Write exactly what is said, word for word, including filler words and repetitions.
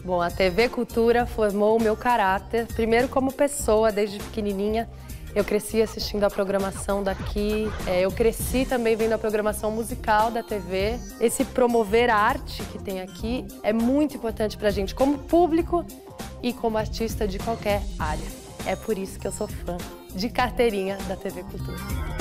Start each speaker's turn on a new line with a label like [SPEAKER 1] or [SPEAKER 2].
[SPEAKER 1] Bom, a T V Cultura formou o meu caráter, primeiro como pessoa, desde pequenininha. Eu cresci assistindo a programação daqui, é, eu cresci também vendo a programação musical da T V. Esse promover a arte que tem aqui é muito importante pra gente, como público e como artista de qualquer área. É por isso que eu sou fã de carteirinha da T V Cultura.